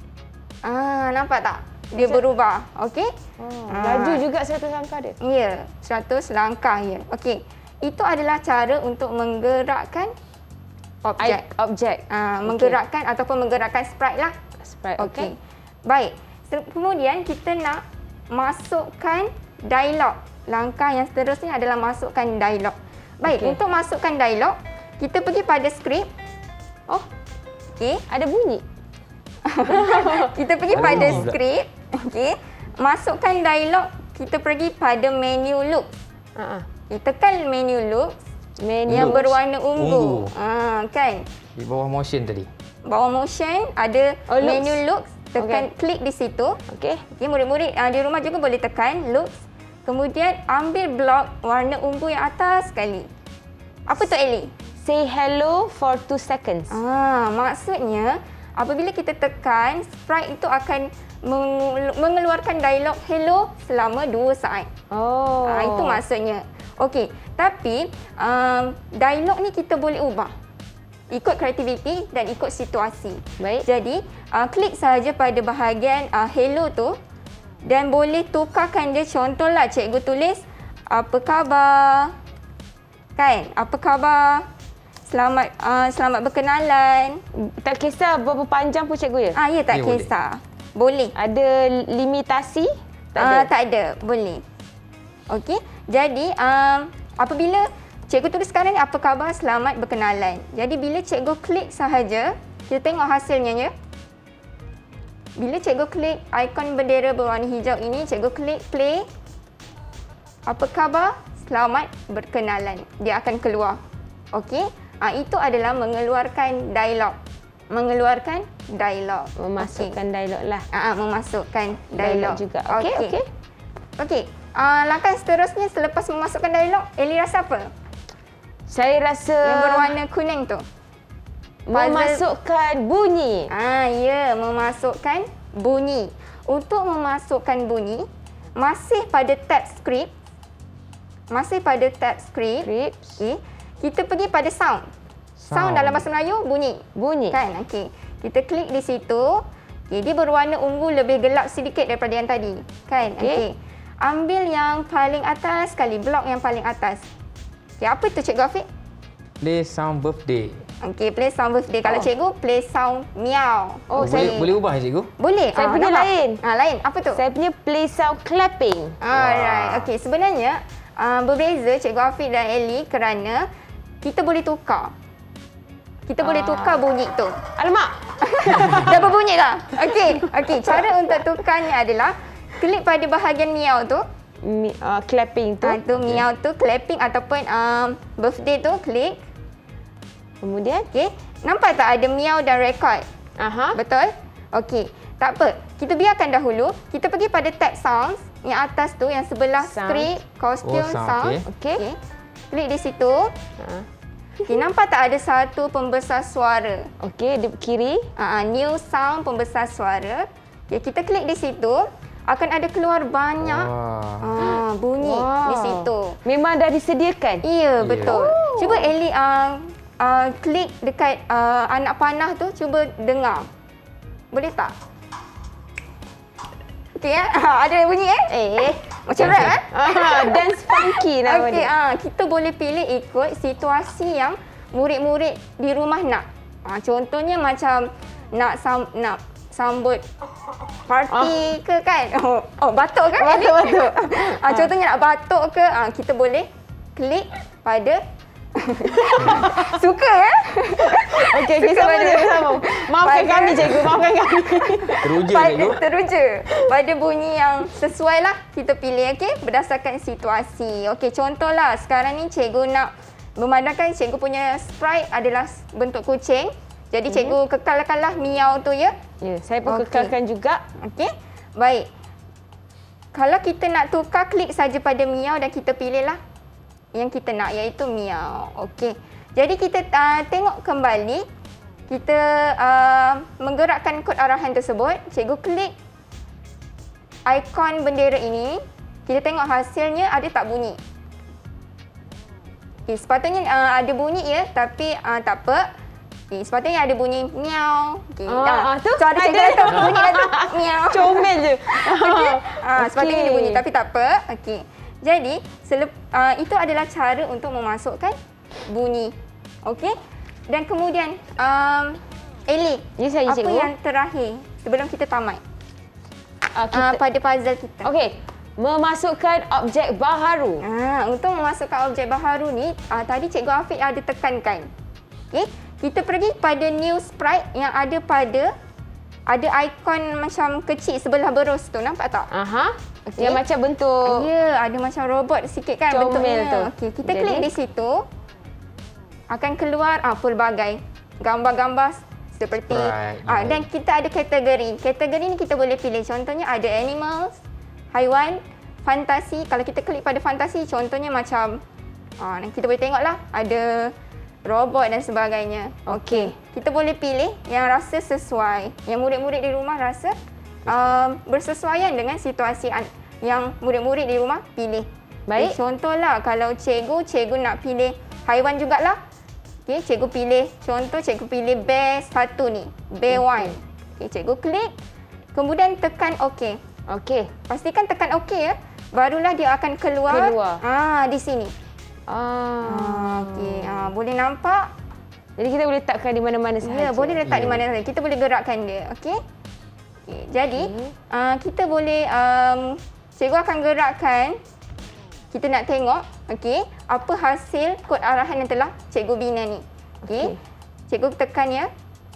Ah, nampak tak? Dia berubah. Okey? Oh, Ah. laju juga seratus langkah dia. Ya, seratus langkah ya. Okey. Itu adalah cara untuk menggerakkan objek. I- Objek. Ah, menggerakkan ataupun menggerakkan sprite lah. Sprite. Okey. Okey. Baik. Se- Kemudian kita nak masukkan dialog. Langkah yang seterusnya adalah masukkan dialog. Baik, Okey. untuk masukkan dialog, kita pergi pada skrip. Oh, Okey. ada bunyi. Kita pergi Ada pada bunyi pula. skrip. Okey. Masukkan dialog, kita pergi pada menu loop. Ah, ah. Okay, tekan menu loop Menu. yang berwarna ungu. Ungu. Ah, kan? Di bawah motion tadi. Bawah motion ada Oh, loops. menu loops. Tekan klik di situ. Okey. Okey, murid-murid uh, di rumah juga boleh tekan loops. Kemudian ambil blok warna ungu yang atas sekali. Apa tu Ellie? Say hello for two seconds. Ah, maksudnya apabila kita tekan, sprite itu akan meng- mengeluarkan dialog hello selama dua saat. Oh. Ah, itu maksudnya. Okey, tapi um, dialog ni kita boleh ubah. Ikut kreativiti dan ikut situasi. Baik. Jadi, uh, klik sahaja pada bahagian uh, hello tu dan boleh tukarkan dia. Contohlah cikgu tulis, apa khabar? Kan? Apa khabar? Selamat uh, selamat berkenalan. Tak kisah berapa panjang pun cikgu ya? Ah, ya tak Ya, boleh. kisah. Boleh. Ada limitasi? Tak Ah, ada. tak ada. Boleh. Okey. Jadi, um, apabila cikgu tulis sekarang ni, apa khabar, selamat berkenalan. Jadi, bila cikgu klik sahaja, kita tengok hasilnya ya. Bila cikgu klik ikon bendera berwarna hijau ini, cikgu klik play. Apa khabar, selamat berkenalan. Dia akan keluar. Okey. Ah, itu adalah mengeluarkan dialog. Mengeluarkan dialog. Memasukkan dialog lah. Ah, ah, memasukkan Dialog dialog juga. Okey, okey. Okey. Uh, langkah seterusnya selepas memasukkan dialog, Ellie rasa apa? Saya rasa Yang berwarna kuning tu. Memasukkan bunyi. Ah, ya, memasukkan bunyi. Untuk memasukkan bunyi, masih pada tab script. Masih pada tab script. Script. Okay. Kita pergi pada sound. Sound. Sound dalam bahasa Melayu bunyi. Bunyi. Kan? Okey. Kita klik di situ. Okay, dia berwarna ungu lebih gelap sedikit daripada yang tadi. Kan? Okey. Okay. Ambil yang paling atas sekali, blok yang paling atas. Okey, apa tu Cikgu Afiq? Play sound birthday. Okey, play sound birthday. Kalau Oh. cikgu, play sound meow. Oh, boleh, saya boleh ubah cikgu? Boleh. Saya Ah, punya nampak? lain. Ah, lain. Apa tu? Saya punya play sound clapping. Alright. Okey, sebenarnya uh, berbeza Cikgu Afiq dan Ellie kerana kita boleh tukar. Kita boleh Ah. tukar bunyi tu. Alamak. Dah berbunyi dah? Okey. Okey, cara untuk tukarnya adalah klik pada bahagian meow tu. Mi, uh, clapping tu. Tu, uh, tu meow tu, clapping ataupun um, birthday tu, klik. Kemudian. Okey. Nampak tak ada meow dan record? Aha. Betul? Okey. Tak apa. Kita biarkan dahulu. Kita pergi pada tab sounds. Yang atas tu, yang sebelah Sound. script, costume, Oh, sound, sound. okey. Okey. Okey. Klik di situ. Ha. Okey, nampak tak ada satu pembesar suara? Okey, di kiri. Uh, new sound pembesar suara. Okay, kita klik di situ. Akan ada keluar banyak Wah. uh, bunyi Wow. di situ. Memang dah disediakan. Ya, betul. Oh. Cuba Ellie uh, uh, klik dekat uh, anak panah tu, cuba dengar. Boleh tak? Okey ya. Ada bunyi eh? Eh. Macam rap eh? Ah, dance funky nama Okey, dia. ah kita boleh pilih ikut situasi yang murid-murid di rumah nak. Ah, contohnya macam nak sam, nak sambut parti ke kan? Oh, oh batuk kan? Batuk, batuk. ah, contohnya nak batuk ke, ah, kita boleh klik pada suka eh? Okey, okey, sama je, sama. Maafkan Pada- kami, cikgu. Maafkan kami. Teruja pada cikgu. teruja. Pada bunyi yang sesuai lah kita pilih, okey, berdasarkan situasi. Okey, contohlah sekarang ni cikgu nak memandangkan cikgu punya sprite adalah bentuk kucing. Jadi cikgu kekalkanlah miau tu ya. Ya, saya pun Okey. kekalkan juga. Okey. Baik. Kalau kita nak tukar, klik saja pada miau dan kita pilihlah yang kita nak, iaitu miau. Okey. Jadi kita uh, tengok kembali. Kita uh, menggerakkan kod arahan tersebut. Cikgu klik ikon bendera ini. Kita tengok hasilnya ada tak bunyi. Okay, sepatutnya uh, ada bunyi ya, tapi uh, tak apa. Okay, sepatutnya ada bunyi miau. Okay, Ah, dah. ah, tu So ada cikgu ada. kata bunyi dah tu miau. Comel je. Okay. Ah, Okey. sepatutnya ada bunyi tapi tak apa. Okey. Jadi, selep, uh, itu adalah cara untuk memasukkan bunyi. Okey? Dan kemudian um, Ellie, Ya, saya, apa cikgu. yang terakhir sebelum kita tamat? Ah, Uh, kita, pada puzzle kita. Okey. Memasukkan objek baharu. Ah, untuk memasukkan objek baharu ni, uh, tadi Cikgu Afiq ada tekankan. Okey, kita pergi pada new sprite yang ada pada ada ikon macam kecil sebelah berus tu, nampak tak? Aha. Okey. Yang macam bentuk. Ya, ada macam robot sikit kan Comel bentuknya. tu. Okey, kita Jadi? klik di situ. Akan keluar ah, pelbagai gambar-gambar seperti Right. ah, dan kita ada kategori. Kategori ni kita boleh pilih. Contohnya ada animals, haiwan, fantasi. Kalau kita klik pada fantasi, contohnya macam ah, kita boleh tengoklah ada robot dan sebagainya. Okey, kita boleh pilih yang rasa sesuai. Yang murid-murid di rumah rasa um, bersesuaian dengan situasi an- yang murid-murid di rumah pilih. Baik. Okay, contohlah kalau cikgu, cikgu nak pilih haiwan jugalah. Okey, cikgu pilih, contoh cikgu pilih bear satu ni, bear one. Okey, cikgu klik, kemudian tekan OK. Okey. Pastikan tekan OK ya, barulah dia akan keluar. Keluar. Ah, di sini. Ah. Ah, okey, ah, boleh nampak? Jadi kita boleh letakkan di mana-mana sahaja. Ya, boleh letak di Ya. mana saja. Kita boleh gerakkan dia, okey? Okay, jadi, Okey. uh, kita boleh, um, cikgu akan gerakkan. Kita nak tengok, okey, apa hasil kod arahan yang telah cikgu bina ni. Okey. Okey. Cikgu tekan ya.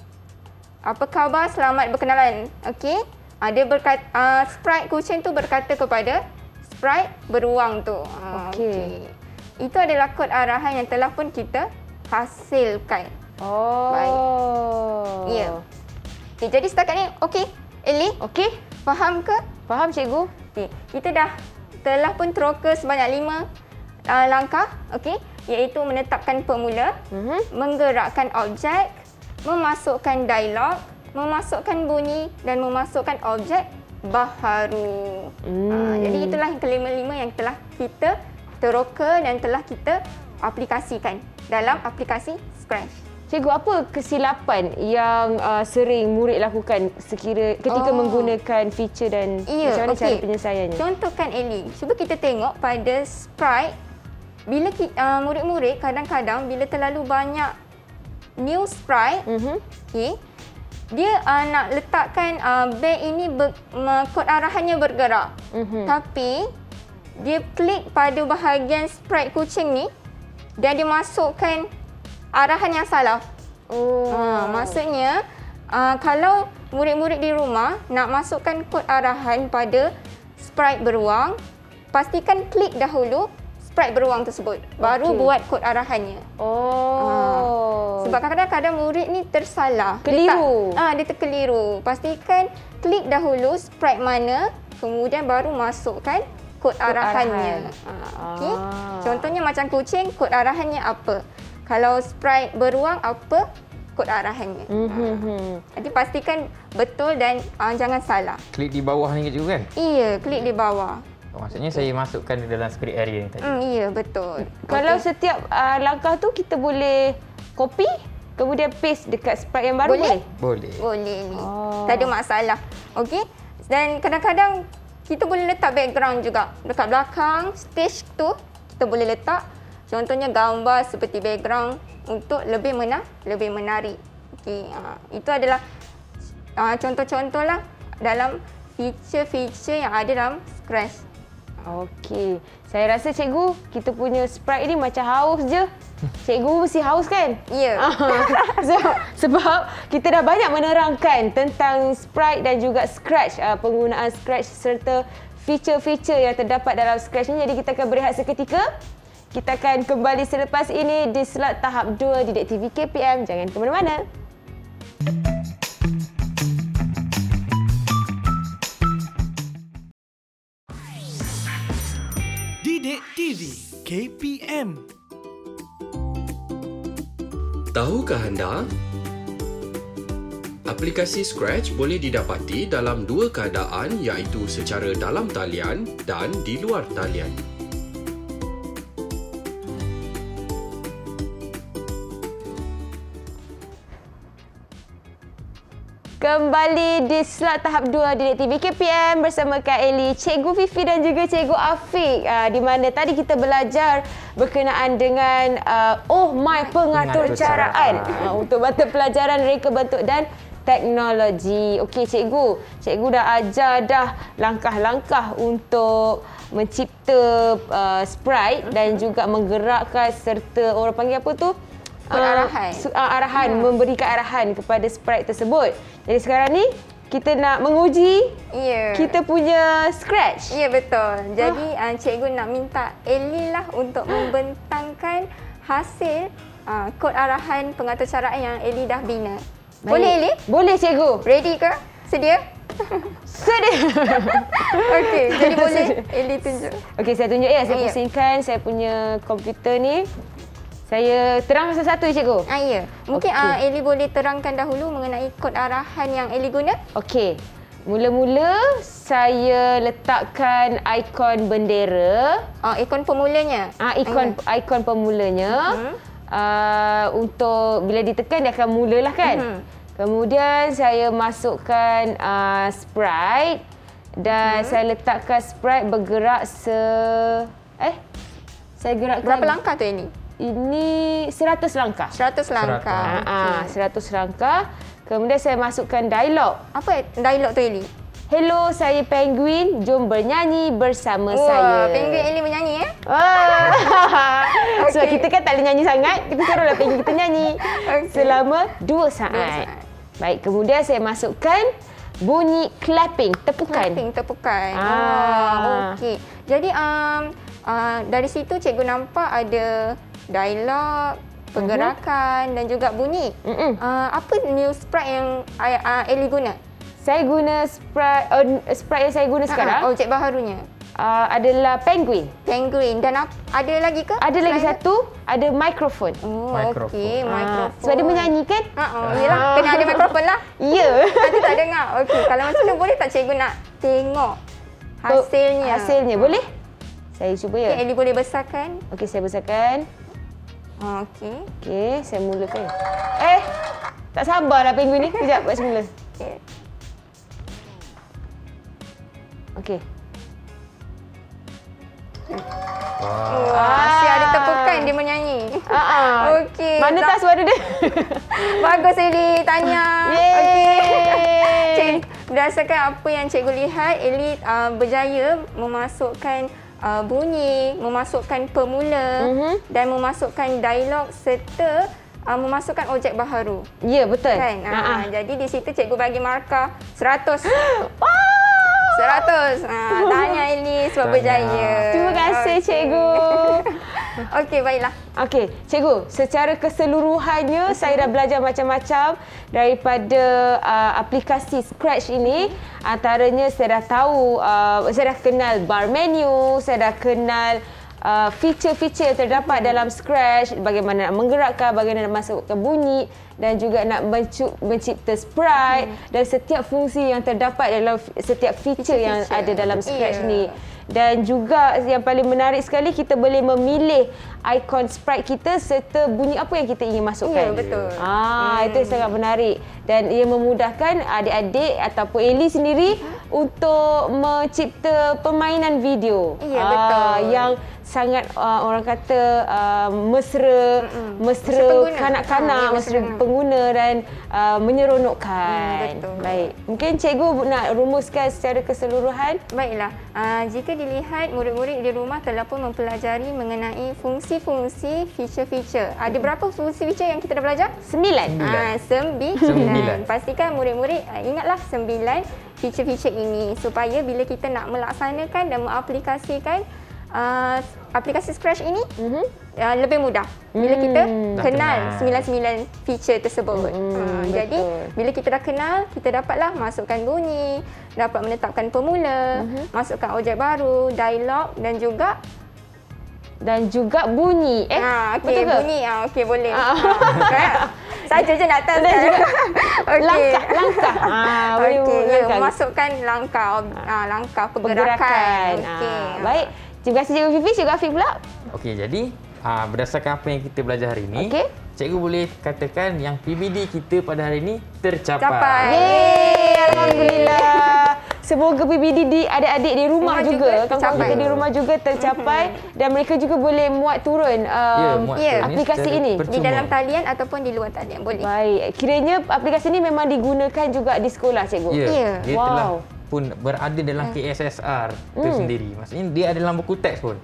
Apa khabar? Selamat berkenalan. Okey. Ada berkata, uh, sprite kucing tu berkata kepada sprite beruang tu. Ah, Okey. okey. Itu adalah kod arahan yang telah pun kita hasilkan. Oh. Baik. Ya. Okay, jadi setakat ni, okey. Ellie, Okey. faham ke? Faham, cikgu? Okay. Kita dah telah pun teroka sebanyak lima uh, langkah, okey, iaitu menetapkan pemula, Mhm. menggerakkan objek, memasukkan dialog, memasukkan bunyi dan memasukkan objek baharu. Hmm. Uh, jadi itulah yang kelima-lima yang telah kita teroka dan telah kita aplikasikan dalam aplikasi Scratch. Cikgu, apa kesilapan yang uh, sering murid lakukan sekira ketika Oh. menggunakan feature dan Ya, macam mana okey. cara penyelesaiannya? Contohkan Ellie. Cuba kita tengok pada sprite. Bila ki, uh, murid-murid kadang-kadang bila terlalu banyak new sprite, Mhm. okay, dia uh, nak letakkan uh, bag ini ber, uh, kod arahannya bergerak. Mhm. Tapi dia klik pada bahagian sprite kucing ni dan dia masukkan arahan yang salah. Oh. Ha, maksudnya uh, kalau murid-murid di rumah nak masukkan kod arahan pada sprite beruang, pastikan klik dahulu sprite beruang tersebut. Baru Okey. buat kod arahannya. Oh. Sebab kadang-kadang murid ni tersalah. Keliru. Dia, tak, ah, dia terkeliru. Pastikan klik dahulu sprite mana, kemudian baru masukkan kod, arahannya. arahan. Ah, okey. Ah. Contohnya macam kucing, kod arahannya apa? Kalau sprite beruang, apa kod arahannya? Mhm. Jadi pastikan betul dan uh, jangan salah. Klik di bawah ni juga kan? Iya, klik di bawah. Oh, maksudnya saya masukkan di dalam script area ni tadi. Hmm, iya, betul. Kalau Okey. setiap uh, langkah tu kita boleh copy kemudian paste dekat sprite yang baru boleh? Boleh? Boleh. Boleh ni. Oh. Tak ada masalah. Okey. Dan kadang-kadang kita boleh letak background juga. Dekat belakang stage tu kita boleh letak contohnya gambar seperti background untuk lebih mena lebih menarik. Okey. Ha, itu adalah uh, contoh-contoh lah dalam feature-feature yang ada dalam Scratch. Okey. Saya rasa cikgu kita punya sprite ni macam haus je. Cikgu mesti haus kan? Ya. so, sebab kita dah banyak menerangkan tentang sprite dan juga Scratch, uh, penggunaan Scratch serta feature-feature yang terdapat dalam Scratch ni. Jadi kita akan berehat seketika. Kita akan kembali selepas ini di slot tahap dua Didik T V K P M. Jangan ke mana-mana. Didik T V K P M. Tahukah anda? Aplikasi Scratch boleh didapati dalam dua keadaan, iaitu secara dalam talian dan di luar talian. Kembali di slot tahap dua Didik T V K P M bersama Kak Ellie, Cikgu Fifi dan juga Cikgu Afiq. Uh, di mana tadi kita belajar berkenaan dengan uh, Oh My Pengaturcaraan uh, untuk mata pelajaran reka bentuk dan teknologi. Okey Cikgu, Cikgu dah ajar dah langkah-langkah untuk mencipta uh, sprite dan juga menggerakkan serta orang panggil apa tu? Kod arahan. Uh, uh, arahan, hmm. memberikan arahan kepada sprite tersebut. Jadi sekarang ni kita nak menguji Ya. kita punya Scratch. Ya, betul. Jadi uh, cikgu nak minta Ellie lah untuk membentangkan hasil uh, kod arahan pengaturcaraan yang Ellie dah bina. Baik. Boleh Ellie? Boleh Cikgu. Ready ke? Sedia? Sedia. Okey, jadi boleh Ellie tunjuk. Okey, saya tunjuk ya. Saya Ya. pusingkan saya punya komputer ni. Saya terang satu-satu Cikgu. Ah, ya. Mungkin Okey. uh, Ellie boleh terangkan dahulu mengenai kod arahan yang Ellie guna. Okey. Mula-mula saya letakkan ikon bendera. Uh, ikon pemulanya. Ah, ikon Ah, ikon pemulanya. Mhm. Uh, untuk bila ditekan dia akan mulalah kan. Mhm. Kemudian saya masukkan uh, sprite dan Mhm. saya letakkan sprite bergerak se eh saya gerakkan Berapa langkah tu Ellie? Ini seratus langkah. seratus langkah. Ah, ah, seratus langkah. Kemudian saya masukkan dialog. Apa dialog tu Ellie? Hello, saya Penguin. Jom bernyanyi bersama Wah, saya. Penguin Ellie menyanyi ya? Ah. Sebab Okey. kita kan tak boleh nyanyi sangat, kita suruhlah penguin kita nyanyi Okey. selama dua saat. Dua saat. Baik, kemudian saya masukkan bunyi clapping, tepukan. Clapping, tepukan. Ah. Ah, okey. Jadi um, uh, dari situ cikgu nampak ada dialog, pergerakan dan juga bunyi. Mm-mm. Uh, apa new sprite yang uh, uh, Ellie guna? Saya guna sprite, uh, sprite yang saya guna sekarang. Ah, objek baharunya. uh, adalah penguin. Penguin. Dan ap- ada lagi ke? Ada lagi Selain satu, ada mikrofon. Oh, Mikrofon. okey. Ah, Mikrofon. sebab dia menyanyi kan? Ha, oh, yelah. Kena ada mikrofon lah. Ya. Nanti tak dengar. Okey, kalau macam tu boleh tak cikgu nak tengok hasilnya? Hasilnya. Boleh? Saya cuba ya. Okay, Ellie boleh besarkan. Okey, saya besarkan. Okey. Okey, saya mulakan. Eh, tak sabarlah penguin ni. Kejap, buat semula. Okey. Okey. Wah. Wah, asyik ada tepukan dia menyanyi. Ah, ah. Okey. Mana tak- tak suara dia? Bagus Ellie, tanya. Yeay. Okey. Cik, berdasarkan apa yang cikgu lihat, Ellie uh, berjaya memasukkan uh, bunyi, memasukkan pemula Mhm. dan memasukkan dialog serta uh, memasukkan objek baharu. Ya, betul. Kan? Ah, Uh, ah. jadi di situ cikgu bagi markah seratus. Wow. seratus. Uh, tanya Ellie sebab Tahniah. berjaya. Terima kasih, Okey. cikgu. Okey, baiklah. Okey, cikgu, secara keseluruhannya saya dah belajar macam-macam daripada uh, aplikasi Scratch ini. Antaranya saya dah tahu, uh, saya dah kenal bar menu, saya dah kenal uh, feature-feature yang terdapat dalam Scratch, bagaimana nak menggerakkan, bagaimana nak masukkan bunyi dan juga nak mencu- mencipta sprite hmm. dan setiap fungsi yang terdapat dalam f- setiap feature, yang Feature-feature. ada dalam Scratch Ya. ni. Dan juga yang paling menarik sekali, kita boleh memilih ikon sprite kita serta bunyi apa yang kita ingin masukkan. Ya, betul. Ah, hmm. itu yang sangat menarik dan ia memudahkan adik-adik ataupun Ellie sendiri untuk mencipta permainan video. Ya, Ah, betul. yang sangat uh, orang kata uh, mesra, Mm-mm. mesra Mesra pengguna. kanak-kanak, Ah, ya, mesra mesra. pengguna dan uh, menyeronokkan. Hmm, betul. Baik. Mungkin cikgu nak rumuskan secara keseluruhan. Baiklah, uh, jika dilihat murid-murid di rumah telah pun mempelajari mengenai fungsi-fungsi feature-feature. Ada berapa fungsi feature yang kita dah belajar? Sembilan. Ah, sembilan. Sembilan. Pastikan murid-murid uh, ingatlah sembilan feature-feature ini supaya bila kita nak melaksanakan dan mengaplikasikan uh, aplikasi Scratch ini Mhm. uh, lebih mudah bila Hmm, kita dah kenal kenal. sembilan sembilan feature tersebut. Hmm, Uh, betul. jadi bila kita dah kenal, kita dapatlah masukkan bunyi, dapat menetapkan pemula, Mhm. masukkan objek baru, dialog dan juga Dan juga bunyi. Eh, ah okey betul ke? bunyi. Ah okey boleh. Ah. Ah, saja je nak tahu. Dan juga Okey. langkah, langkah. Ah, boleh Okey, ya, langkah. masukkan langkah ah, langkah pergerakan. Pergerakan. Okey. Ah, baik. Terima kasih Cikgu Fifi, Cikgu Afiq pula. Okey, jadi aa, berdasarkan apa yang kita belajar hari ini, Okey. cikgu boleh katakan yang P B D kita pada hari ini tercapai. Capai. Yeay, alhamdulillah. Semoga P B D di adik-adik di rumah Rumah juga, juga kawan-kawan tercapai. kita di rumah juga tercapai dan mereka juga boleh muat turun Ya, um, muat ya, turun aplikasi secara ini. Di percuma. dalam talian ataupun di luar talian boleh. Baik, kiranya aplikasi ini memang digunakan juga di sekolah, cikgu. Ya, Ya. dia Wow. telah pun berada dalam K S S R itu Hmm. sendiri. Maksudnya dia ada dalam buku teks pun.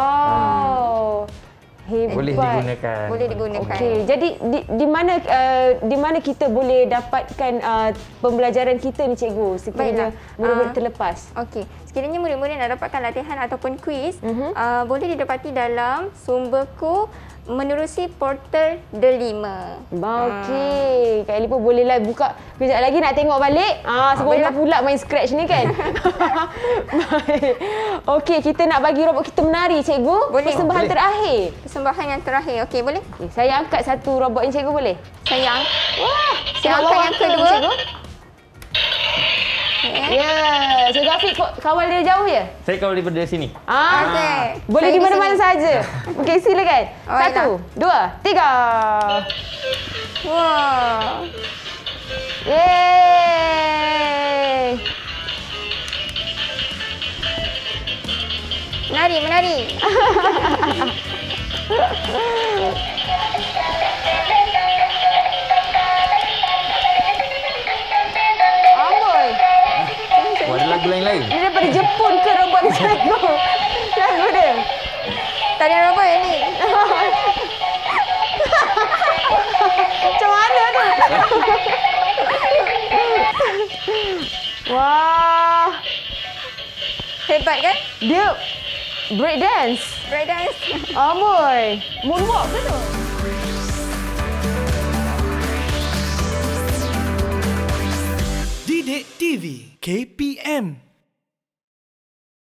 Wow. Hebat. Boleh digunakan. Boleh digunakan. Okey, jadi di, di mana uh, di mana kita boleh dapatkan uh, pembelajaran kita ni, cikgu, sekiranya Baiklah. murid-murid Ah. terlepas? Okey, sekiranya murid-murid nak dapatkan latihan ataupun kuis, Mhm. uh, boleh didapati dalam sumberku menerusi portal Delima. Okey, Kak Eli pun bolehlah buka kejap lagi nak tengok balik. Ah, sebab bolehlah. nak pula main Scratch ni kan. Baik. Okey, kita nak bagi robot kita menari, cikgu. Boleh. Persembahan Boleh. terakhir. Persembahan yang terakhir. Okey, boleh? Okay, saya angkat satu robot ni, cikgu, boleh? Saya ang- Wah, saya angkat bawa yang ke, kedua. cikgu? Okay. Ya, Cikgu Afiq kau- kawal dia jauh ya? Saya kawal daripada sini. Ah, Okey. boleh Saya di di mana-mana sini. saja. Okey, silakan. Oh, Satu, dua, tiga. Wah. Yeay. Menari, menari. Amboi. Oh, ada lagu lain-lain. Dia daripada Jepun ke robot ni, cikgu? Lagu dia. Tak ada apa ni. Macam mana tu? Wah, Hebat kan? dia break dance. Breakdance. Amboi. Moonwalk ke tu? Didik T V K P M